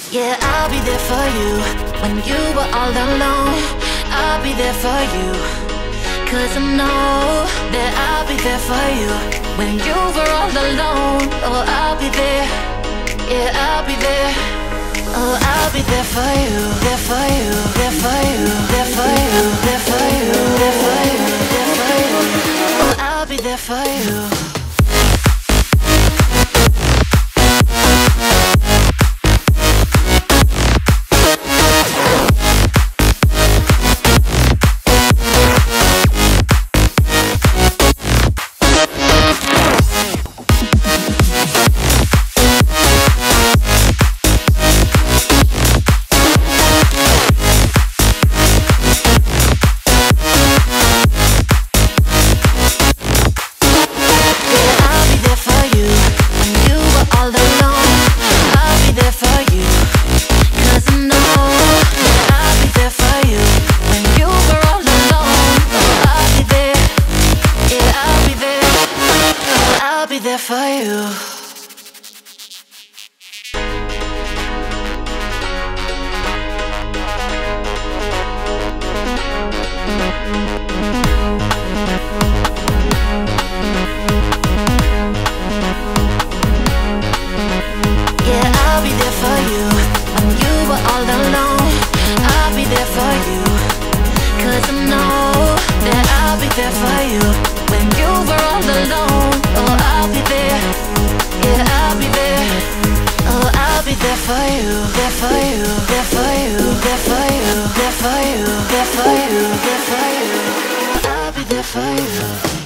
Yeah, I'll be there for you when you were all alone. I'll be there for you, 'cause I know that I'll be there for you when you were all alone. Oh, I'll be there, yeah, I'll be there. Oh, I'll be there for you, there for you, there for you, there for you, there for you, there for you, there for you. Oh, I'll be there for you. I'll be there for you.